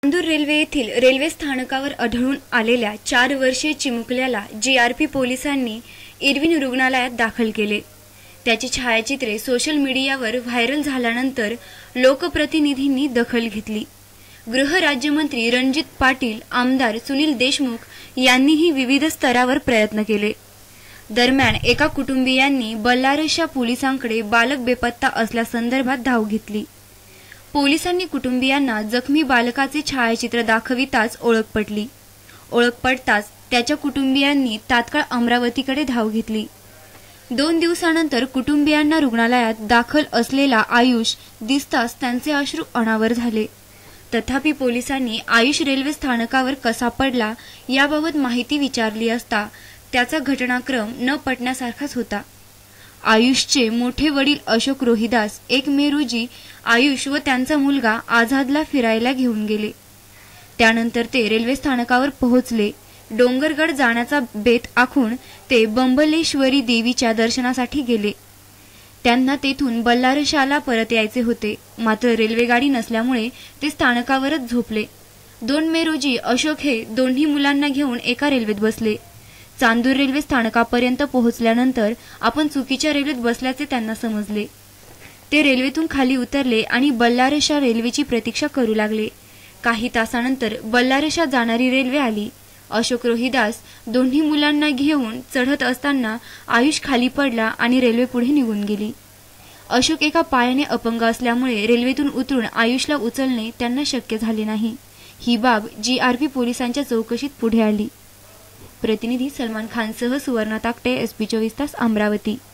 Chandur railway येथील railway स्थानकावर आढळून आलेल्या 4 वर्षीय चिमुकल्याला जीआरपी पोलिसांनी इरविन रुग्णालयात दाखल केले। त्याची छायाचित्रे सोशल मीडियावर व्हायरल झाल्यानंतर लोकप्रतिनिधींनी दखल घेतली। गृह राज्यमंत्री रणजित पाटील, आमदार सुनील देशमुख यांनीही विविध स्तरावर प्रयत्न केले। दरम्यान एका कुटुंबियांनी बल्लारशा पोलिसांकडे बालक बेपत्ता असल्यासंदर्भात धाव घेतली। पोलिसांनी कुटुंबियांना जखमी बालकाचे छायाचित्र दाखविताच ओळख पटली। ओळख पडताच त्याच्या कुटुंबियांनी तात्काळ अमरावतीकडे धाव घेतली। 2 दिवसानंतर कुटुंबियांना रुग्णालयात दाखल असलेला आयुष दिसताच त्यांचे अश्रू अनावर झाले। तथापि पोलिसांनी आयुष रेल्वे स्थानकावर कसा पडला याबाबत माहिती विचारली असता त्याचा घटनाक्रम न पटण्यासारखाच होता। आयुषचे मोठे वडील अशोक रोहिदास 1 मे रोजी आयुष व त्यांचा मुलगा आझादला फिरायला घेऊन गेले। त्यानंतर ते रेल्वे स्थानकावर पोहोचले। डोंगरगड जाण्याचा बेत आखून ते बंबलेश्वरी देवीच्या दर्शनासाठी गेले। त्यांना तेथून बल्लारशाला परत यायचे होते, मात्र रेल्वेगाडी नसल्यामुळे ते स्थानकावरच झोपले। 2 मे रोजी अशोक हे दोन्ही मुलांना घेऊन एका रेल्वेत बसले। चांदूर रेल्वे स्थानकापर्यंत पोहोचल्यानंतर आपण चुकीच्या रेल्वेत बसल्याचे त्यांना समजले। ते रेल्वेतून खाली उतरले आणि बल्लारशा रेल्वेची प्रतीक्षा करू लागले। काही तासानंतर बल्लारशा जाणारी रेल्वे आली। अशोक रोहिदास दोन्ही मुलांना घेऊन चढत असताना आयुष खाली पडला आणि रेल्वे पुढे निघून गेली। अशोक एका पायाने अपंग असल्यामुळे रेल्वेतून उतरून आयुषला उचलणे त्यांना शक्य झाले नाही। ही बाब जीआरपी पोलिसांच्या चौकशीत पुढे आली। प्रतिनिधी सलमान खानसह सुवर्णा ताकटे, SP 24 तास, अमरावती।